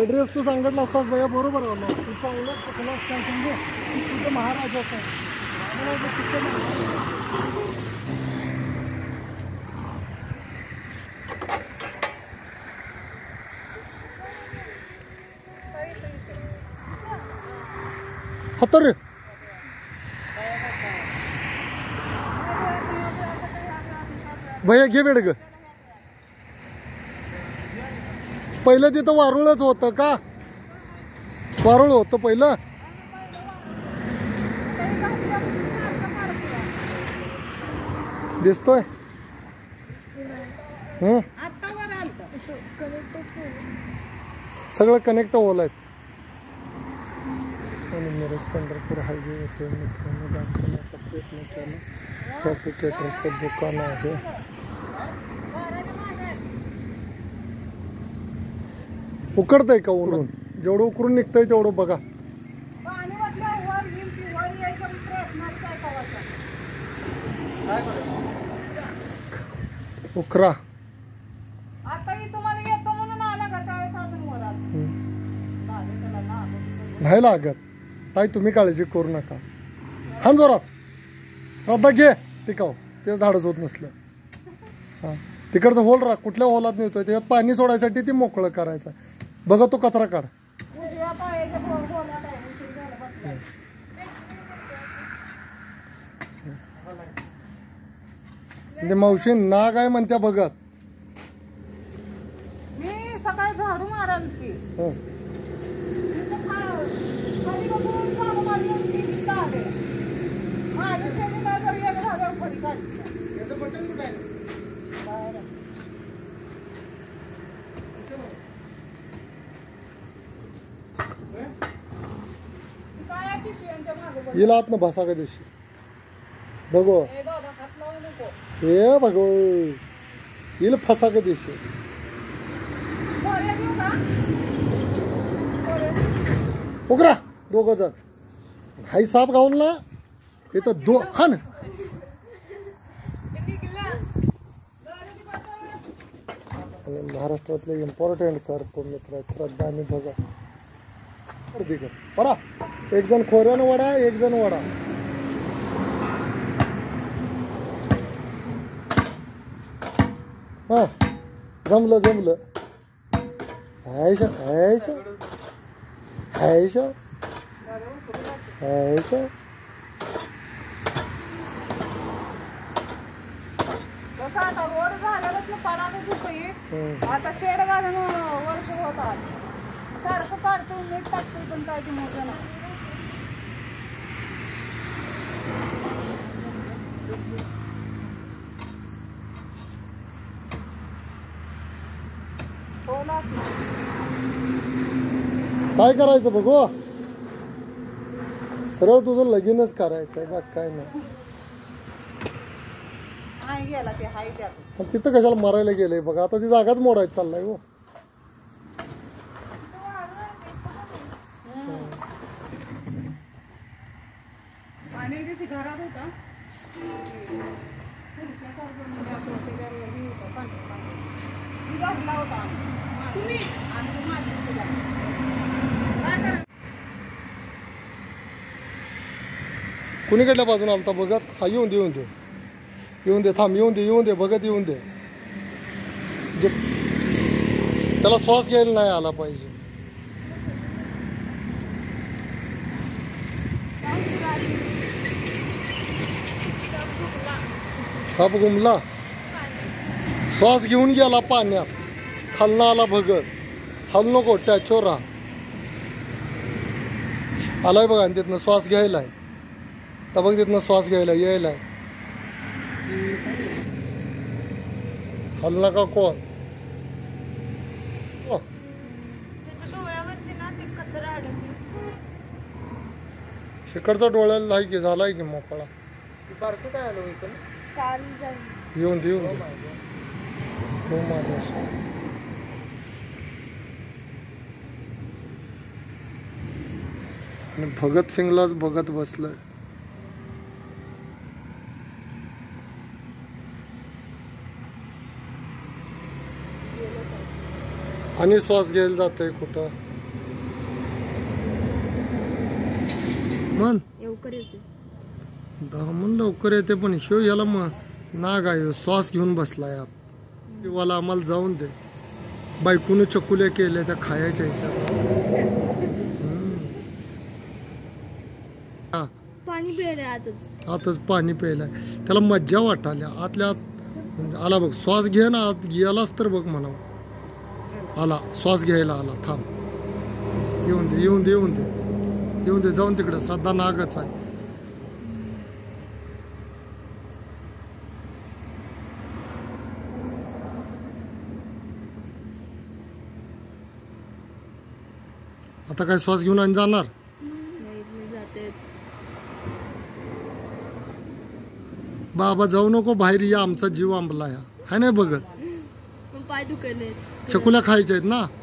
Address तू सांगितला असतास भैया बरोबर आलो तू चांगलं तुला काय सांगू तुझं महाराजाचं हतर भैया घे बेड ग पहिलं तिथं वारुळच होतं का वारुळ होतं पहिलं दिसतोय सगळं कनेक्ट होलंय आणि मिरज पंढरपूर हायवे येथे मित्रांनो दाखवण्याचा प्रयत्न केला कॉम्प्युटरचं दुकान आहे उकडतंय का उरून जेवढं उकरून निघतंय तेवढं बघा उकरा नाही लागत ताई तुम्ही काळजी करू नका हा जोरात श्रद्धा घे टिकाव ते झाडच होत नसलं हा तिकडचं होल राख कुठल्या होलात नेतोय त्याच्यात पाणी सोडायसाठी ती मोकळं करायचं बघा तो कचरा काढ म्हणजे मावशी नाग आहे म्हणत्या बघत मी सकाळी झाडू माराल ती येला आतनं भासा का दिवशी बघो हे बघो येईल फसा का दिवशी उकरा दोघ जण हाई साप गाऊन ना इथं दो हा ना महाराष्ट्रातले इम्पॉर्टंट सर मित्र श्रद्धा आणि बघा पडा एक जण खोऱ्यानं वडा एक जण वडा हा जमलं जमलं हायशा हायशा हायशा हायशा रोड झाल्यापासून पडायला दुखई आता शेड घालून वर्ष होतात सारखं काढतो मीठ टाकतो पण काय ते मोठं नाही काय करायचं बघू सरळ तुझं लगीनच करायचंय बघ काय नाही गेला ते हाय त्यात तिथं कशाला मारायला गेलंय बघा आता ती जागाच मोडायचं चाललाय हो आणि दिवशी घरात होता कुणीकडल्या बाजून आलता बघत हा येऊन दे येऊन दे येऊन दे थांब येऊन दे बघत येऊन दे जे त्याला श्वास घ्यायला नाही आला पाहिजे साप गुमला श्वास घेऊन गेला पाण्यात खालना आला भगत हल नको टॅचोर राहा आलाय बघा आणि तिथनं श्वास घ्यायलाय तर बघ तिथनं श्वास घ्यायला यायलाय हल नका कोण शिकडचा डोळ्याला नाही की झालाय की मोकळा बारकं काय आलो इकडे काल येऊन दे येऊन आणि भगतसिंगलाच बघत बसलंय आणि श्वास घ्यायला जातंय कुठं मन लवकर येते. दामन लवकर येते पण शिव याला नाग आहे श्वास घेऊन बसलाय आत. शिवाला आम्हाला जाऊन दे. बायकून चकुल्या केल्या त्या खायच्या हा पाणी प्यायला आतच आतच पाणी प्यायलाय त्याला मज्जा वाटाल्या आतल्या आत आला बघ श्वास घे ना आत गेलाच तर बघ म्हणावं आला श्वास घ्यायला आला थांब येऊन दे येऊन दे येऊन दे येऊन दे जाऊन तिकडे श्रद्धा नागच आहे. आता काय श्वास घेऊन आणि जाणार जातेच. बाबा जाऊ नको बाहेर या आमचा जीव आंबला या हाय नाही बघत पण पाय दुखले. चकुल्या खायच्या आहेत ना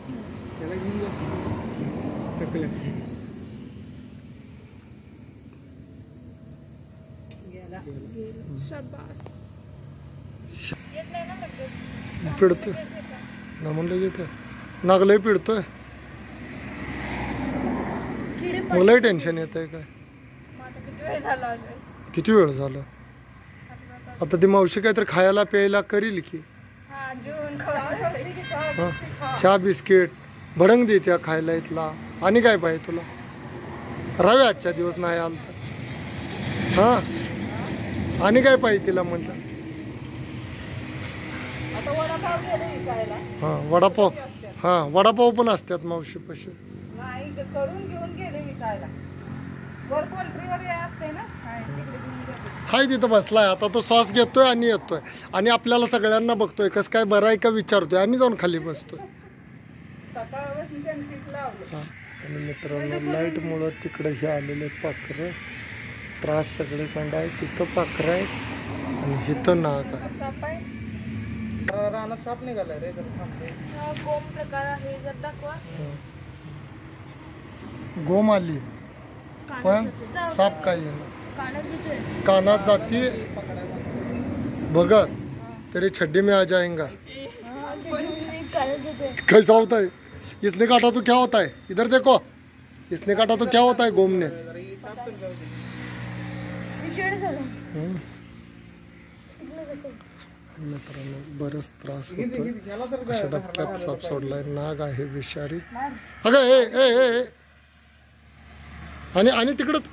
पिडतोय ना म्हणलं येते नागलंय पिडतोय मलाही टेन्शन येत आहे काय किती वेळ झाला आता ती मावशी काहीतरी खायला प्यायला करील की हा चहा बिस्किट भडंग दे त्या खायला इथला आणि काय पाहिजे तुला राहावे आजच्या दिवस नाही आल तर हा आणि काय पाहिजे तिला म्हटलं हा वडापाव हा वडापाव पण असतात मावशी पशी करून घेऊन गेले विकायला. वर पोल्ट्रीवर असते ना तिकडे घेऊन गेले. हाय तिथं बसलाय आता तो श्वास घेतोय आणि येतोय आणि आपल्याला सगळ्यांना बघतोय कसं काय बरं आहे का विचारतोय आणि जाऊन खाली बसतोय. सकाळपासून त्यांनी पीक लावलं. आणि मित्रांनो लाईट मुळे तिकडे हे आलेले पाखरं त्रास सगळीकडे आहे तिथं पाखरं आहे आणि इथं नाग आहे. रानात साप निघालाय रे गोम प्रकार आहे जर दाखवा. गोम आली पण साप काय येणार कानात जाती भगत तेरे छड्डी में आ जाएगा. कैसा होता है इसने काटा तो क्या होता है इधर देखो इसने काटा तो क्या होता है गोम ने. मित्रांनो बरंच त्रास होतो अशा डबक्यात साप सोडलाय नाग आहे विषारी अगं ए आणि तिकडच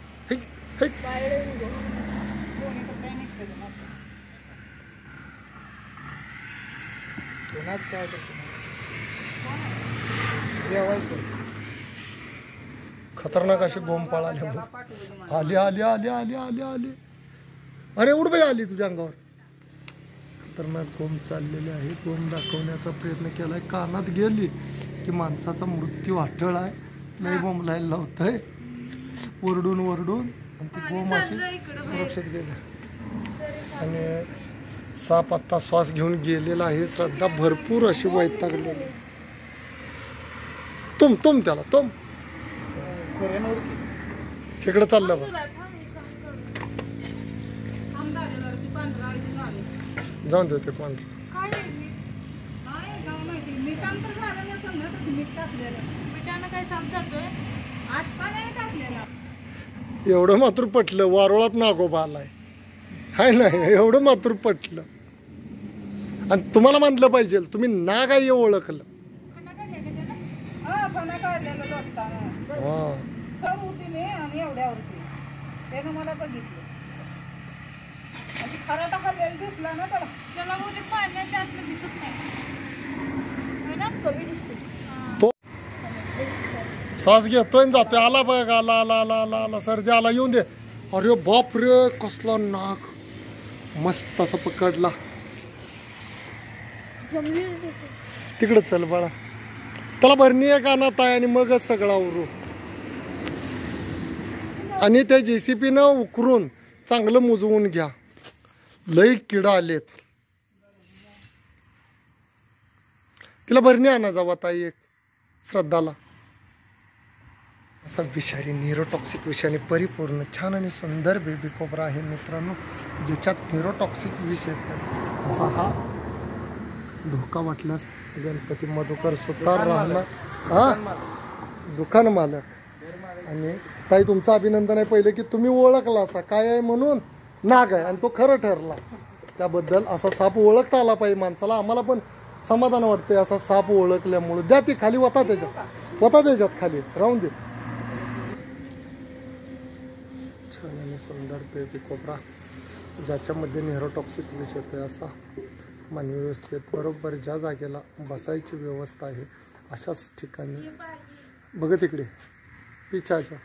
खतरनाक अशी गोम पळाली आली आली आली आली आली आली अरे उड बाई आली तुझ्या अंगावर. खतरनाक गोम चाललेली आहे गोम दाखवण्याचा प्रयत्न केलाय कानात गेली की माणसाचा मृत्यू अटळ आहे लय बोंबलायला लावतंय ओरडून ओरडून आणि ती गोम अशी सुरक्षित गेली आणि साप आत्ता श्वास घेऊन गेलेला आहे. श्रद्धा भरपूर अशी वैतागलेली तुम त्याला तुम इकडे चाललं बघ जाऊन देते पांढर एवढं मात्र पटलं वारुळात नागोबा आलाय हाय नाही एवढं मात्र पटलं आणि तुम्हाला मानलं पाहिजे तुम्ही नाग आहे ओळखलं. मला बघितलं खराटा खाल्लेला दिसला ना त्याला त्याला बहुतेक पाण्याच्या आतमध्ये दिसत नाही ना कमी दिसतो तो श्वास घेतोय आणि जातोय आला बघ आला आला आला आला आला सर्दी आला येऊन दे. अरे बाप रे कसला नाग मस्त असा पकडला तिकडे चल बाळा त्याला भरणी एक कानात आहे आणि मगच सगळा उरू आणि त्या JCP न उकरून चांगलं मुजवून घ्या लई किडा आलेत. तिला भरणी आणा जावा ताई एक श्रद्धाला असा विषारी न्यूरोटॉक्सिक विषाने परिपूर्ण छान आणि सुंदर बेबी कोबरा आहे मित्रांनो ज्याच्यात न्यूरोटॉक्सिक विष येत असा हा धोका वाटल्यास गणपती मधुकर सुतार राहणार हा दुकान मालक आणि ताई तुमचं अभिनंदन आहे पहिले की तुम्ही ओळखला असा काय आहे म्हणून नाग आहे आणि तो खरं ठरला. त्याबद्दल असा साप ओळखता आला पाहिजे माणसाला. आम्हाला पण समाधान वाटते असा साप ओळखल्यामुळे. द्या ती खाली वता त्याच्यात खाली राहून दे. छान आणि सुंदर पेटी कोपरा ज्याच्यामध्ये नेरोटॉक्सिक विष येतोय असा मानवी व्यवस्थेत बरोबर ज्या जागेला बसायची व्यवस्था आहे अशाच ठिकाणी बघत इकडे पिछाच्या.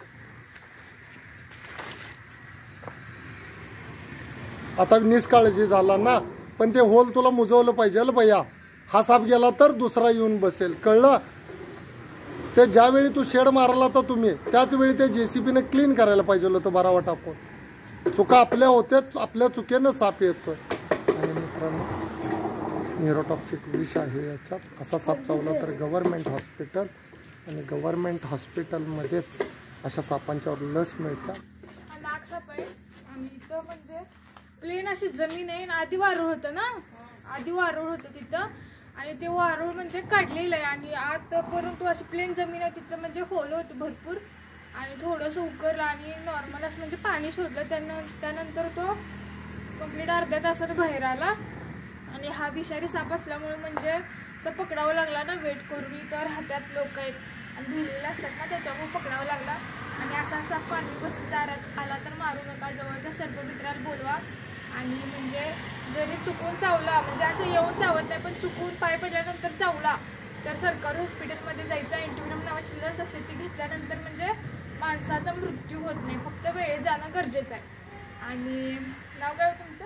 आता निष्काळजी झाला ना पण ते होल तुला मुजवलं पाहिजे भैया. हा साप गेला तर दुसरा येऊन बसेल कळलं. ते ज्यावेळी तू शेड मारला तर तुम्ही त्याच वेळी ते JCBने क्लीन करायला पाहिजे होतं बरावा टाकून. चुका आपल्या होत्याच आपल्या चुकीनं साप येतोय. आणि मित्रांनो नेरोटॉक्सिक विष आहे याच्यात. असा साप चावला तर गव्हर्नमेंट हॉस्पिटल आणि गव्हर्नमेंट हॉस्पिटलमध्येच अशा सापांच्यावर लस मिळतात. हा नाग साप आहे आणि इथं म्हणजे प्लेन अशी जमीन आहे. आधी वारूळ होतं ना आधी वारूळ होतं तिथं आणि ते वारूळ म्हणजे काढलेलं आहे आणि आत परंतु अशी प्लेन जमीन आहे तिथं म्हणजे होल होतं भरपूर आणि थोडंसं उकरलं आणि नॉर्मल असं म्हणजे पाणी सोडलं. त्यानंतर तो कंप्लीट अर्ध्या तासानं बाहेर आला आणि हा विषारी साप असल्यामुळे म्हणजे असं पकडावं लागला ना वेट करून. तर हातात लोक आहेत आणि भिलेले असतात ना त्याच्यामुळे पकडावं लागला. आणि असा साप पाणी बस्तीदारात आला तर मारू नका. जवळच्या सर्पमित्राला बोलवा. आणि म्हणजे जरी चुकून चावला म्हणजे असं येऊन चावत नाही पण चुकून पाय पडल्यानंतर चावला तर सरकारी हॉस्पिटलमध्ये जायचं. अँटीव्हेनम नावाची लस असते ती घेतल्यानंतर म्हणजे माणसाचा मृत्यू होत नाही. फक्त वेळेत जाणं गरजेचं आहे. आणि नाव काय तुमचं?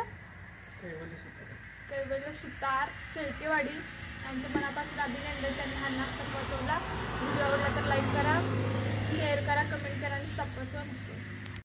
कैवल्य सुतार शेळकेवाडी यांचं मनापासून अभिनंदन. त्यांनी हा नाग साप वाचवला. व्हिडिओ आवडला तर लाईक करा शेअर करा कमेंट करा आणि सबस्क्राईब करा.